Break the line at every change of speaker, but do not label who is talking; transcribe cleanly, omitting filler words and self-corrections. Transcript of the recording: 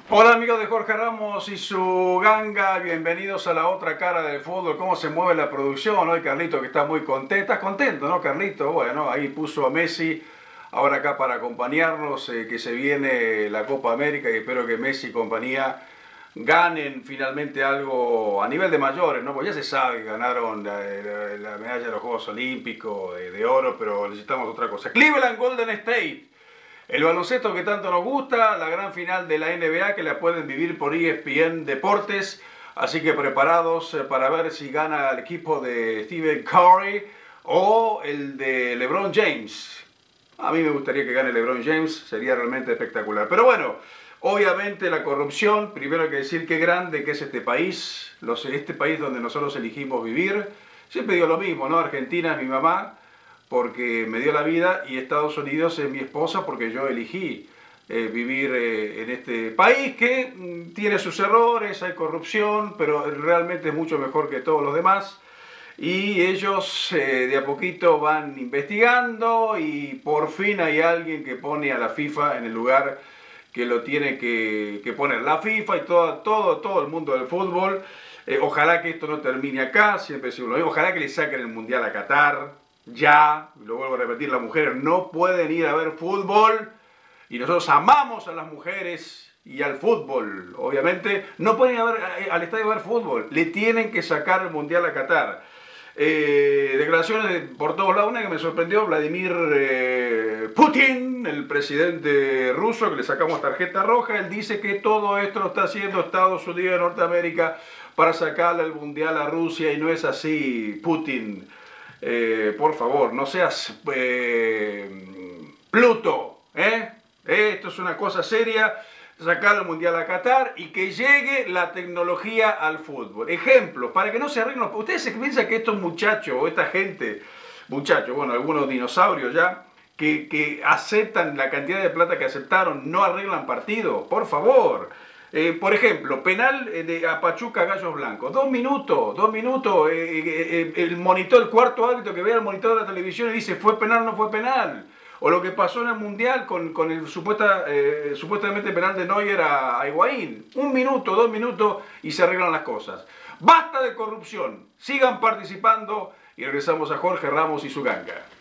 Hola amigos de Jorge Ramos y su ganga, bienvenidos a la otra cara del fútbol. ¿Cómo se mueve la producción hoy, Carlito, que está muy contento? ¿Estás contento, no, Carlito? Bueno, ahí puso a Messi ahora acá para acompañarnos, que se viene la Copa América y espero que Messi y compañía ganen finalmente algo a nivel de mayores, ¿no? Pues ya se sabe que ganaron la medalla de los Juegos Olímpicos de oro, pero necesitamos otra cosa. Cleveland Golden State. El baloncesto que tanto nos gusta, la gran final de la NBA que la pueden vivir por ESPN Deportes. Así que preparados para ver si gana el equipo de Stephen Curry o el de LeBron James. A mí me gustaría que gane LeBron James, sería realmente espectacular. Pero bueno, obviamente la corrupción, primero hay que decir qué grande que es este país, este país donde nosotros elegimos vivir. Siempre digo lo mismo, ¿no? Argentina es mi mamá, porque me dio la vida, y Estados Unidos es mi esposa porque yo elegí vivir en este país que tiene sus errores, hay corrupción, pero realmente es mucho mejor que todos los demás. Y ellos de a poquito van investigando y por fin hay alguien que pone a la FIFA en el lugar que lo tiene que poner. La FIFA y todo el mundo del fútbol. Ojalá que esto no termine acá, siempre decimos lo mismo. Ojalá que le saquen el Mundial a Qatar. Ya, lo vuelvo a repetir, las mujeres no pueden ir a ver fútbol y nosotros amamos a las mujeres y al fútbol, obviamente. No pueden ir a ver, al estadio a ver fútbol, le tienen que sacar el Mundial a Qatar. Declaraciones por todos lados. Una que me sorprendió, Vladimir Putin, el presidente ruso, que le sacamos tarjeta roja. Él dice que todo esto lo está haciendo Estados Unidos de Norteamérica para sacarle el Mundial a Rusia, y no es así, Putin. Por favor, no seas Pluto, ¿eh? Esto es una cosa seria. Sacar el Mundial a Qatar y que llegue la tecnología al fútbol. Ejemplos, para que no se arreglen. Ustedes se piensan que estos muchachos o esta gente, muchachos, bueno, algunos dinosaurios ya, que aceptan la cantidad de plata que aceptaron, no arreglan partidos. Por favor. Por ejemplo, penal de a Pachuca Gallos Blancos. 2 minutos, 2 minutos. El monitor, el cuarto árbitro que vea el monitor de la televisión y dice, ¿fue penal o no fue penal? O lo que pasó en el Mundial con el supuestamente penal de Neuer a Higuaín. 1 minuto, 2 minutos y se arreglan las cosas. Basta de corrupción. Sigan participando y regresamos a Jorge Ramos y su ganga.